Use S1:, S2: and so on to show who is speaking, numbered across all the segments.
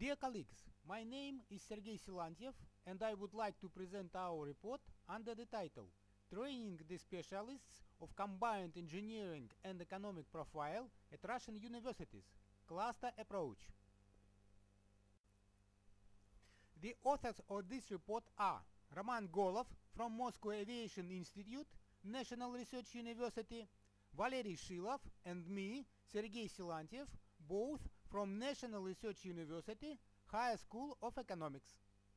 S1: Dear colleagues, my name is Sergey Silantiev and I would like to present our report under the title Training the Specialists of Combined Engineering and Economic Profile at Russian Universities, Cluster Approach. The authors of this report are Roman Golov from Moscow Aviation Institute, National Research University, Valery Shilov and me, Sergey Silantiev, both from National Research University, Higher School of Economics.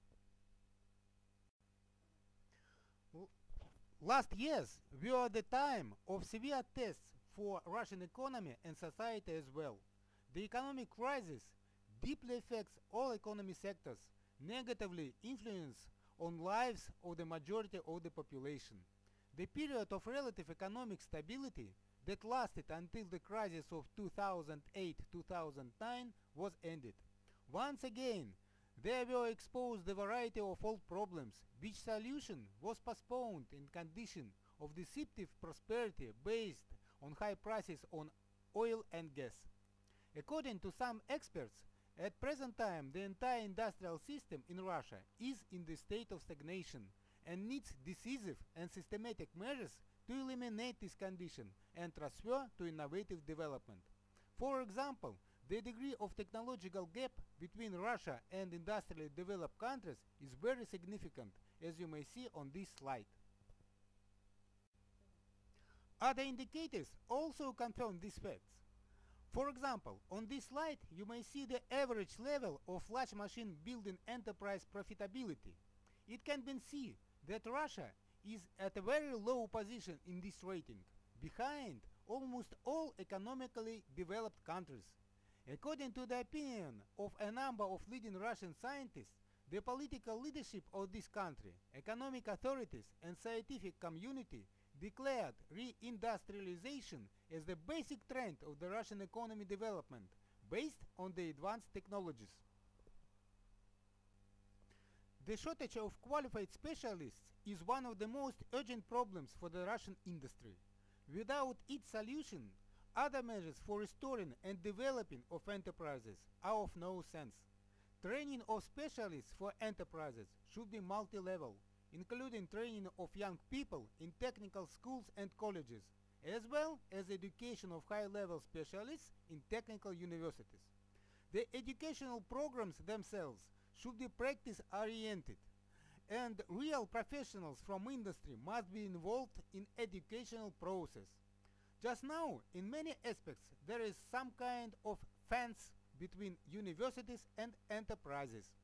S1: Last years were the time of severe tests for Russian economy and society as well. The economic crisis deeply affects all economy sectors, negatively influence on lives of the majority of the population. The period of relative economic stability that lasted until the crisis of 2008-2009 was ended. Once again, there were exposed a variety of old problems, which solution was postponed in condition of deceptive prosperity based on high prices on oil and gas. According to some experts, at present time the entire industrial system in Russia is in the state of stagnation and needs decisive and systematic measures to eliminate this condition and transfer to innovative development. For example, the degree of technological gap between Russia and industrially developed countries is very significant, as you may see on this slide. Other indicators also confirm these facts. For example, on this slide you may see the average level of large machine building enterprise profitability. It can be seen that Russia is at a very low position in this rating, behind almost all economically developed countries. According to the opinion of a number of leading Russian scientists, the political leadership of this country, economic authorities and scientific community declared re-industrialization as the basic trend of the Russian economy development, based on the advanced technologies. The shortage of qualified specialists is one of the most urgent problems for the Russian industry. Without its solution, other measures for restoring and developing of enterprises are of no sense. Training of specialists for enterprises should be multi-level, including training of young people in technical schools and colleges, as well as education of high-level specialists in technical universities. The educational programs themselves should be practice-oriented, and real professionals from industry must be involved in educational process. Just now, in many aspects, there is some kind of fence between universities and enterprises.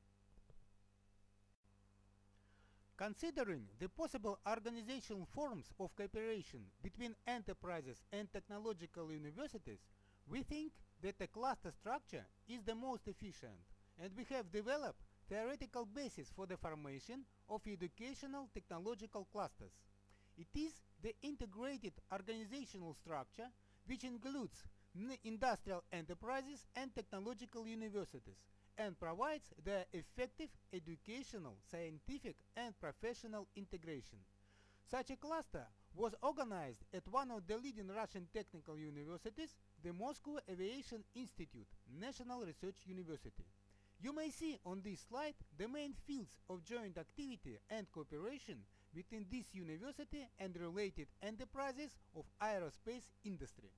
S1: Considering the possible organizational forms of cooperation between enterprises and technological universities, we think that a cluster structure is the most efficient, and we have developed theoretical basis for the formation of educational technological clusters. It is the integrated organizational structure which includes industrial enterprises and technological universities and provides their effective educational, scientific and professional integration. Such a cluster was organized at one of the leading Russian technical universities, the Moscow Aviation Institute, National Research University. You may see on this slide the main fields of joint activity and cooperation between this university and related enterprises of aerospace industry.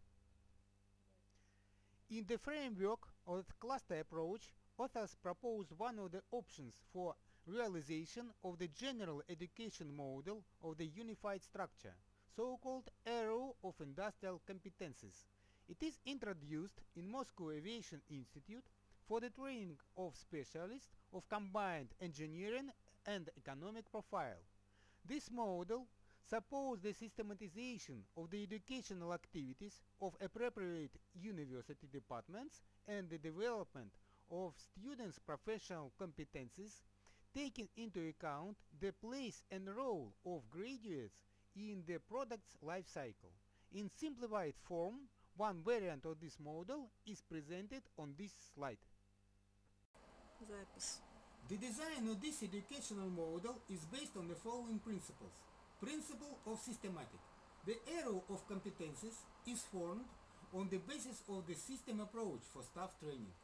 S1: In the framework of the cluster approach, authors propose one of the options for realization of the general education model of the unified structure, so-called Arrow of Industrial Competencies. It is introduced in Moscow Aviation Institute for the training of specialists of combined engineering and economic profile. This model supposes the systematization of the educational activities of appropriate university departments and the development of students' professional competencies, taking into account the place and role of graduates in the product's life cycle. In simplified form, one variant of this model is presented on this slide.
S2: Запись.
S1: The design of this educational model is based on the following principles. Principle of systematic. The arrow of competences is formed on the basis of the system approach for staff training.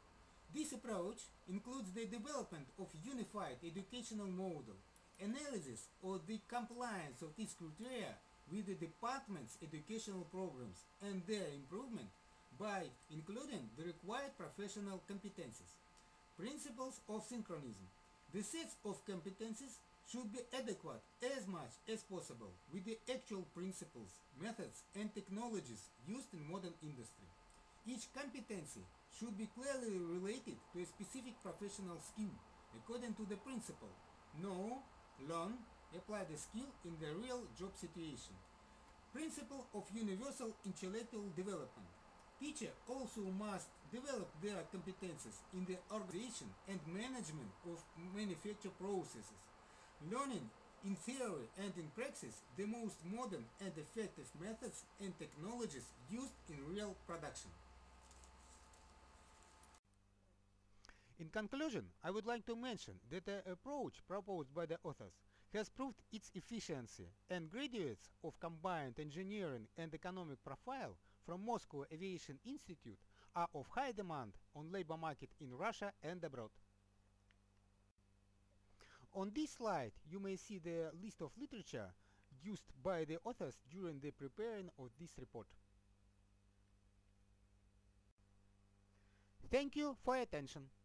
S1: This approach includes the development of unified educational model, analysis of the compliance of these criteria with the department's educational programs and their improvement by including the required professional competencies. Principles of synchronism. The sets of competencies should be adequate as much as possible with the actual principles, methods, and technologies used in modern industry. Each competency should be clearly related to a specific professional skill according to the principle know, learn, apply the skill in the real job situation. Principle of universal intellectual development. Teacher also must develop their competences in the organization and management of manufacture processes, learning in theory and in practice the most modern and effective methods and technologies used in real production. In conclusion, I would like to mention that the approach proposed by the authors has proved its efficiency, and graduates of combined engineering and economic profile from Moscow Aviation Institute are of high demand on labor market in Russia and abroad. On this slide you may see the list of literature used by the authors during the preparing of this report. Thank you for your attention.